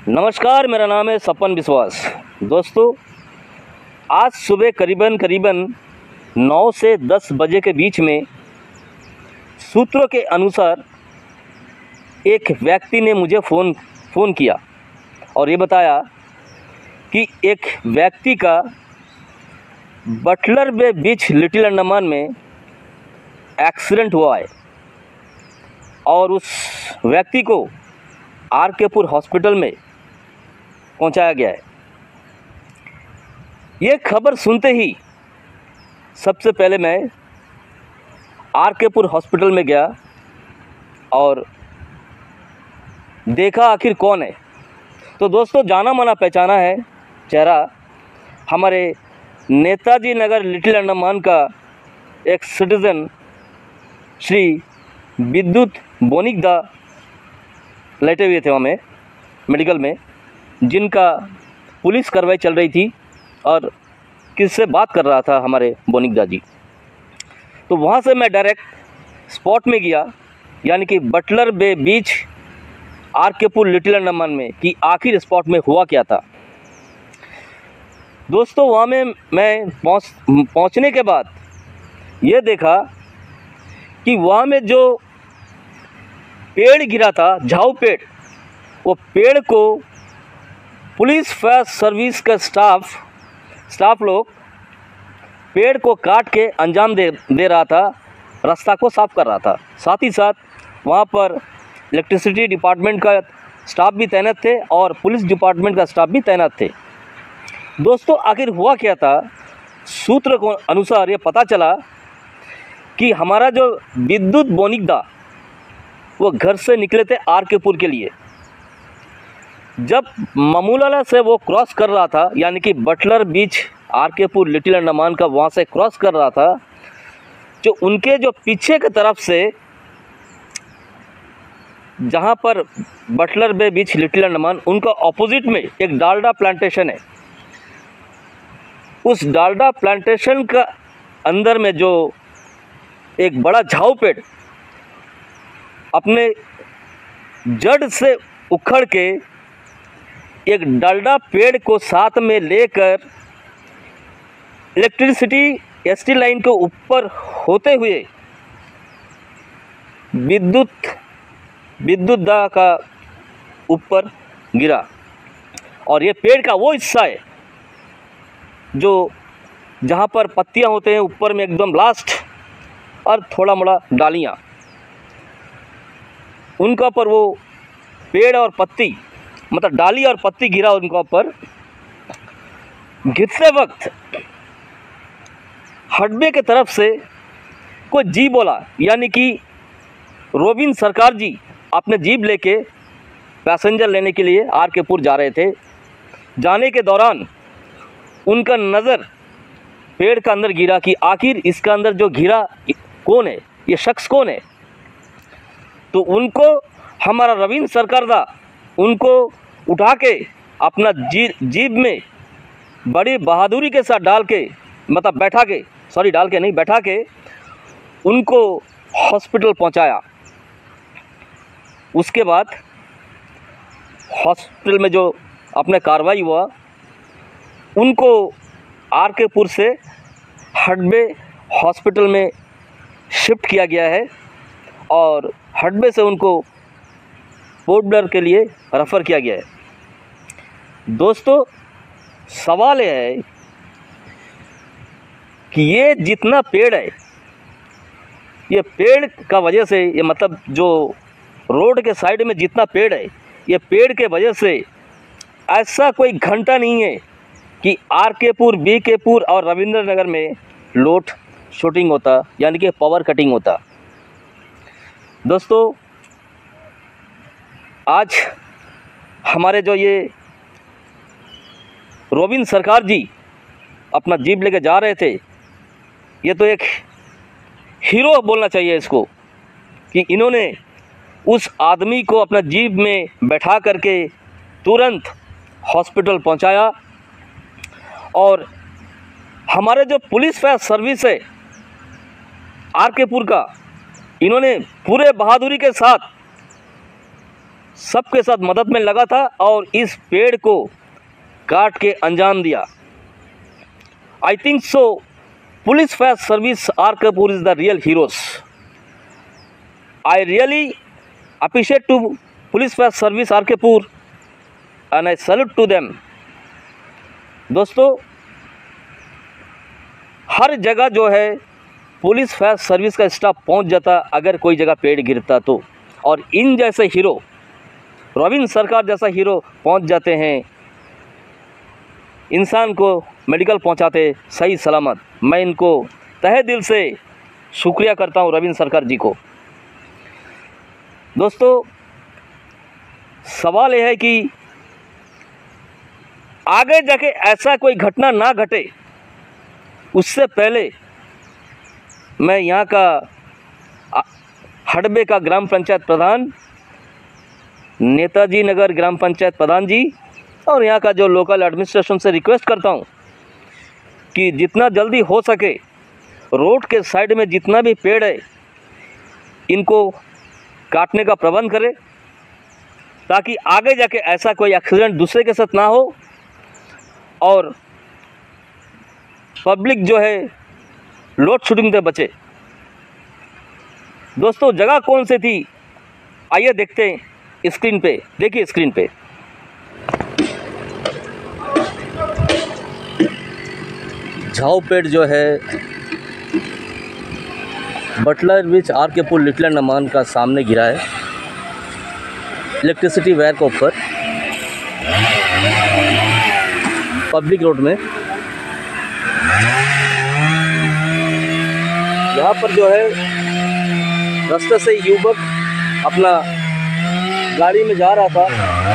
नमस्कार, मेरा नाम है सपन विश्वास। दोस्तों, आज सुबह करीबन 9 से 10 बजे के बीच में सूत्रों के अनुसार एक व्यक्ति ने मुझे फ़ोन किया और ये बताया कि एक व्यक्ति का Butler Bay beach Little Andaman में एक्सीडेंट हुआ है और उस व्यक्ति को आर.के.पुर हॉस्पिटल में पहुंचाया गया है। ये खबर सुनते ही सबसे पहले मैं आर.के.पुर हॉस्पिटल में गया और देखा आखिर कौन है। तो दोस्तों, जाना माना पहचाना है चेहरा हमारे नेताजी नगर लिटिल अंडमान का एक सिटीज़न श्री विद्युत बोनिकदा लेटे हुए थे वहाँ में मेडिकल में, जिनका पुलिस कार्रवाई चल रही थी और किससे बात कर रहा था हमारे बोनिकदा जी। तो वहाँ से मैं डायरेक्ट स्पॉट में गया, यानी कि Butler Bay beach R K Pur Little Andaman में कि आखिर स्पॉट में हुआ क्या था। दोस्तों, वहाँ में मैं पहुँचने के बाद ये देखा कि वहाँ में जो पेड़ गिरा था, झाऊ पेड़, वो पेड़ को पुलिस फायर सर्विस का स्टाफ लोग पेड़ को काट के अंजाम दे रहा था, रास्ता को साफ़ कर रहा था। साथ ही साथ वहाँ पर इलेक्ट्रिसिटी डिपार्टमेंट का स्टाफ भी तैनात थे और पुलिस डिपार्टमेंट का स्टाफ भी तैनात थे। दोस्तों, आखिर हुआ क्या था? सूत्र को अनुसार ये पता चला कि हमारा जो विद्युत बोनिकदा वो घर से निकले थे आर.के.पुर के लिए। जब मामूलाला से वो क्रॉस कर रहा था, यानी कि Butler beach R K Pur Little Andaman का वहाँ से क्रॉस कर रहा था, जो उनके जो पीछे की तरफ से जहाँ पर Butler Bay beach Little Andaman, उनका ऑपोजिट में एक डालडा प्लांटेशन है। उस डालडा प्लांटेशन का अंदर में जो एक बड़ा झाऊ पेड़ अपने जड़ से उखड़ के एक डालडा पेड़ को साथ में लेकर इलेक्ट्रिसिटी एसटी लाइन के ऊपर होते हुए विद्युत दा का ऊपर गिरा। और ये पेड़ का वो हिस्सा है जो जहाँ पर पत्तियाँ होते हैं ऊपर में एकदम लास्ट, और थोड़ा मोड़ा डालियाँ, उनका ऊपर वो पेड़ और पत्ती, मतलब डाली और पत्ती गिरा उनका ऊपर। गिरते वक्त हडबे के तरफ से कोई जी बोला, यानी कि रोबिन सरकार जी अपने जीप लेके पैसेंजर लेने के लिए आर.के.पुर जा रहे थे। जाने के दौरान उनका नज़र पेड़ का अंदर गिरा कि आखिर इसका अंदर जो गिरा कौन है, ये शख्स कौन है। तो उनको हमारा रविंद्र सरकार दा उनको उठा के अपना जीप में बड़ी बहादुरी के साथ बैठा के उनको हॉस्पिटल पहुंचाया। उसके बाद हॉस्पिटल में जो अपने कार्रवाई हुआ, उनको आर.के.पुर से हडबे हॉस्पिटल में शिफ्ट किया गया है और हडबे से उनको पोर्ट ब्लेयर के लिए रेफ़र किया गया है। दोस्तों, सवाल यह है कि ये जितना पेड़ है, ये पेड़ का वजह से, ये मतलब जो रोड के साइड में जितना पेड़ है, ये पेड़ के वजह से ऐसा कोई घंटा नहीं है कि आर.के.पुर, बी.के.पुर और रविंद्र नगर में लोड शूटिंग होता, यानी कि पावर कटिंग होता। दोस्तों, आज हमारे जो ये रोबिन सरकार जी अपना जीप लेके जा रहे थे, ये तो एक हीरो बोलना चाहिए इसको कि इन्होंने उस आदमी को अपना जीप में बैठा करके तुरंत हॉस्पिटल पहुंचाया। और हमारे जो पुलिस फायर सर्विस है आर.के.पुर का, इन्होंने पूरे बहादुरी के साथ सबके साथ मदद में लगा था और इस पेड़ को काट के अंजाम दिया। I think so police fire service R Kapoor is the real heroes. I really appreciate to police fire service R Kapoor and I salute to them. दोस्तों, हर जगह जो है पुलिस फायर सर्विस का स्टाफ पहुंच जाता अगर कोई जगह पेड़ गिरता तो, और इन जैसे हीरो, रविंद्र सरकार जैसा हीरो पहुंच जाते हैं, इंसान को मेडिकल पहुंचाते सही सलामत। मैं इनको तहे दिल से शुक्रिया करता हूं, रविंद्र सरकार जी को। दोस्तों, सवाल यह है कि आगे जाके ऐसा कोई घटना ना घटे, उससे पहले मैं यहाँ का हडबे का ग्राम पंचायत प्रधान, नेताजी नगर ग्राम पंचायत प्रधान जी और यहाँ का जो लोकल एडमिनिस्ट्रेशन से रिक्वेस्ट करता हूँ कि जितना जल्दी हो सके रोड के साइड में जितना भी पेड़ है इनको काटने का प्रबंध करें, ताकि आगे जाके ऐसा कोई एक्सीडेंट दूसरे के साथ ना हो और पब्लिक जो है लोड शेडिंग से बचे। दोस्तों, जगह कौन सी थी आइए देखते हैं स्क्रीन पे। देखिए स्क्रीन पे झाऊ पेड़ जो है बटलर ब्रिज आर के पुल लिटिल अंडमान का सामने गिरा है, इलेक्ट्रिसिटी वायर के ऊपर पब्लिक रोड में। यहाँ पर जो है रास्ते से युवक अपना गाड़ी में जा रहा था,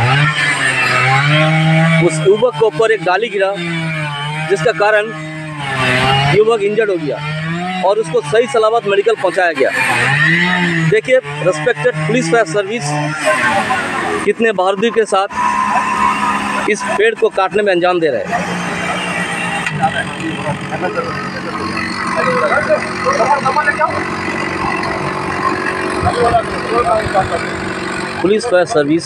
उस युवक के ऊपर एक डाली गिरा जिसका कारण युवक इंजर्ड हो गया और उसको सही सलामत मेडिकल पहुंचाया गया। देखिए रेस्पेक्टेड पुलिस फायर सर्विस कितने बहादुरी के साथ इस पेड़ को काटने में अंजाम दे रहे हैं। पुलिस फायर सर्विस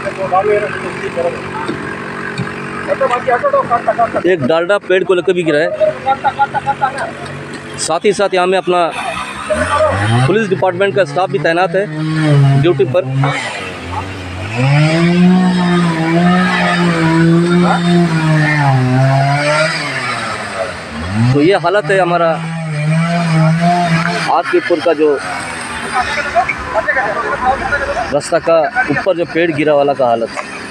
एक डालडा पेड़ को लेकर भी गिरा है। साथ ही साथ यहाँ में अपना पुलिस डिपार्टमेंट का स्टाफ भी तैनात है ड्यूटी पर। तो ये हालत है हमारा आरकेपुर का, जो रास्ता का ऊपर जो पेड़ गिरा वाला का हालत।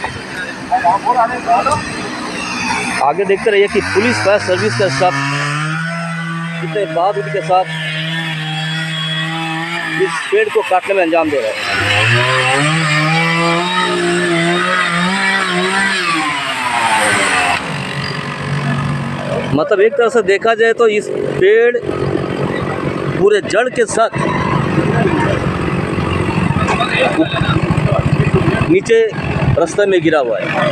आगे देखते रहिए कि पुलिस फायर सर्विस का स्टाफ कितने बहादुरी के साथ इस पेड़ को काटने में अंजाम दे रहा है। मतलब एक तरह से देखा जाए तो इस पेड़ पूरे जड़ के साथ नीचे रास्ते में गिरा हुआ है।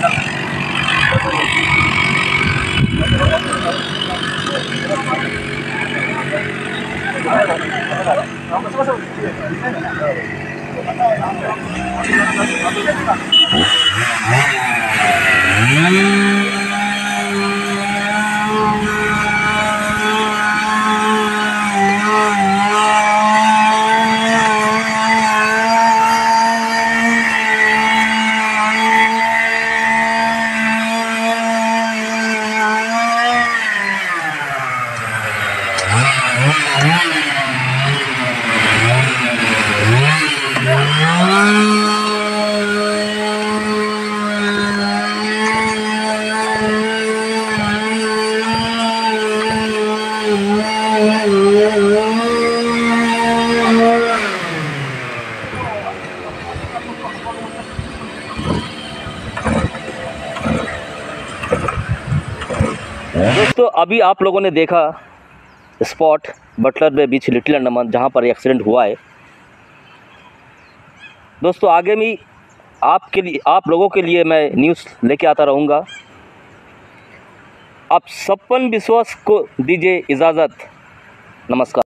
दोस्तों, अभी आप लोगों ने देखा spot Butler Bay beach Little Andaman जहाँ पर एक्सीडेंट हुआ है। दोस्तों, आगे भी आप लोगों के लिए मैं न्यूज़ लेके आता रहूँगा। आप सपन विश्वास को दीजिए इजाज़त। नमस्कार।